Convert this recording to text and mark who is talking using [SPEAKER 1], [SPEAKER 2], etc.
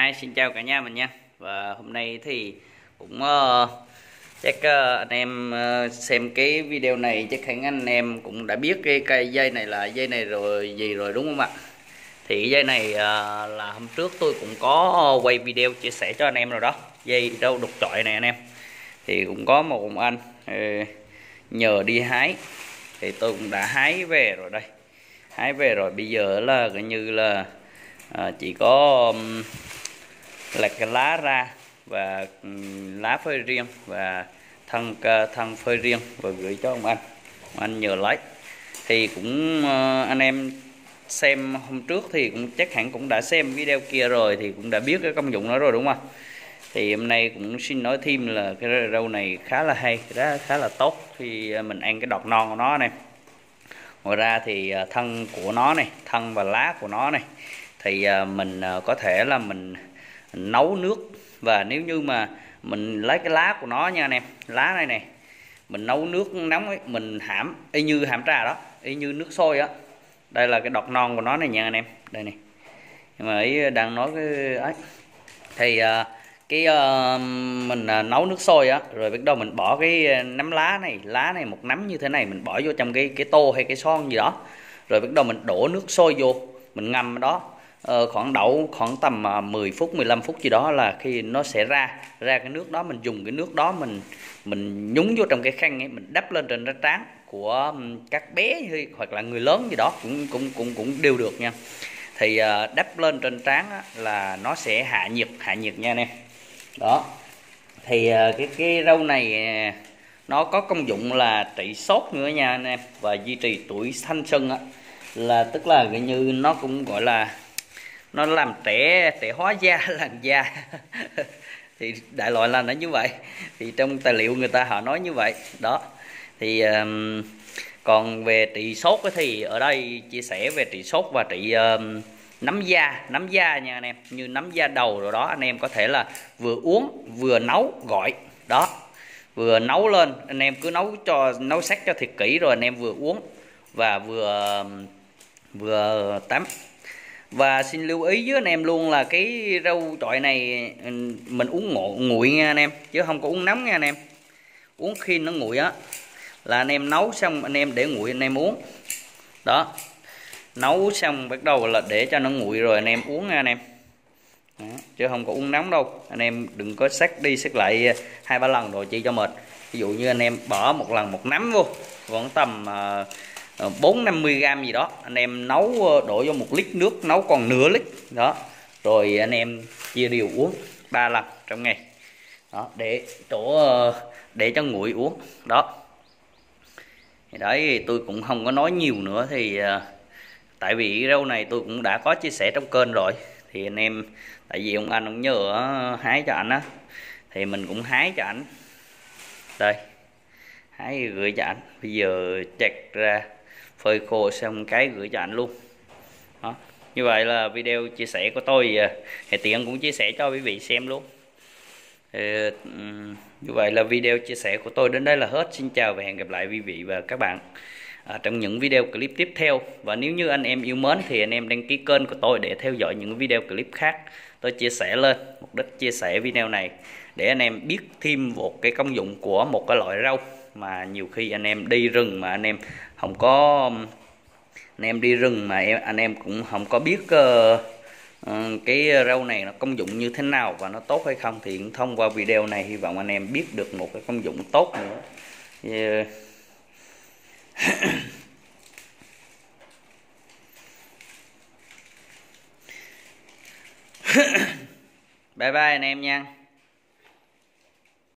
[SPEAKER 1] Hi, xin chào cả nhà mình nha. Và hôm nay thì cũng chắc anh em xem cái video này chắc hẳn anh em cũng đã biết cái cây dây này là dây này rồi gì rồi đúng không ạ? Thì cái dây này là hôm trước tôi cũng có quay video chia sẻ cho anh em rồi đó. Dây đâu đục chọi này anh em. Thì cũng có một ông anh nhờ đi hái thì tôi cũng đã hái về rồi đây. Hái về rồi bây giờ là coi như là chỉ có lặt cái lá ra và lá phơi riêng và thân phơi riêng và gửi cho ông anh nhờ lấy. Thì cũng anh em xem hôm trước thì cũng chắc hẳn cũng đã xem video kia rồi thì cũng đã biết cái công dụng nó rồi đúng không? Thì hôm nay cũng xin nói thêm là cái rau này khá là hay, khá là tốt khi mình ăn cái đọt non của nó này. Ngoài ra thì thân của nó này, thân và lá của nó này thì mình có thể là mình nấu nước, và nếu như mà mình lấy cái lá của nó nha anh em, lá này này mình nấu nước nóng ấy, mình hãm y như hãm trà đó, y như nước sôi á. Đây là cái đọt non của nó này nha anh em, đây này. Nhưng mà ấy đang nói cái ấy thì mình nấu nước sôi á, rồi bắt đầu mình bỏ cái nắm lá này một nắm như thế này, mình bỏ vô trong cái tô hay cái son gì đó, rồi bắt đầu mình đổ nước sôi vô, mình ngâm đó khoảng tầm 10 phút 15 phút gì đó là khi nó sẽ ra cái nước đó. Mình dùng cái nước đó mình nhúng vô trong cái khăn ấy, mình đắp lên trên cái trán của các bé hoặc là người lớn gì đó cũng đều được nha. Thì đắp lên trên trán là nó sẽ hạ nhiệt nha anh em. Đó thì cái rau này nó có công dụng là trị sốt nữa nha anh em, và duy trì tuổi thanh xuân á, là tức là gần như nó cũng gọi là nó làm trẻ hóa da làn da thì đại loại là nó như vậy, thì trong tài liệu người ta họ nói như vậy đó. Thì còn về trị sốt thì ở đây chia sẻ về trị sốt và trị nấm da nha anh em, như nấm da đầu rồi đó, anh em có thể là vừa uống vừa nấu gỏi đó, vừa nấu lên anh em cứ nấu sắc cho thiệt kỹ, rồi anh em vừa uống và vừa tắm. Và xin lưu ý với anh em luôn là cái rau chọi này mình uống nguội nha anh em, chứ không có uống nóng nha anh em. Uống khi nó nguội á là anh em nấu xong anh em để nguội anh em uống đó. Nấu xong bắt đầu là để cho nó nguội rồi anh em uống nha anh em đó, chứ không có uống nóng đâu. Anh em đừng có xắt đi xắt lại 2-3 lần rồi chỉ cho mệt. Ví dụ như anh em bỏ một lần một nắm vô khoảng tầm 450 gram gì đó, anh em nấu đổ vô 1 lít nước, nấu còn nửa lít đó, rồi anh em chia đều uống 3 lần trong ngày đó, để cho nguội uống đó. Thì đấy, tôi cũng không có nói nhiều nữa, thì tại vì cái rau này tôi cũng đã có chia sẻ trong kênh rồi. Thì anh em, tại vì ông nhờ hái cho ảnh á, thì mình cũng hái cho ảnh đây, hái gửi cho ảnh. Bây giờ chặt ra phơi khô xong cái gửi cho ảnh luôn đó. Như vậy là video chia sẻ của tôi thì tiện cũng chia sẻ cho quý vị xem luôn. Như vậy là video chia sẻ của tôi đến đây là hết. Xin chào và hẹn gặp lại quý vị và các bạn trong những video clip tiếp theo. Và nếu như anh em yêu mến thì anh em đăng ký kênh của tôi để theo dõi những video clip khác tôi chia sẻ lên. Mục đích chia sẻ video này để anh em biết thêm một cái công dụng của một cái loại rau mà nhiều khi anh em đi rừng mà anh em không có, anh em đi rừng mà anh em cũng không có biết cái rau này nó công dụng như thế nào và nó tốt hay không, thì thông qua video này hy vọng anh em biết được một cái công dụng tốt nữa. Bye bye anh em nha.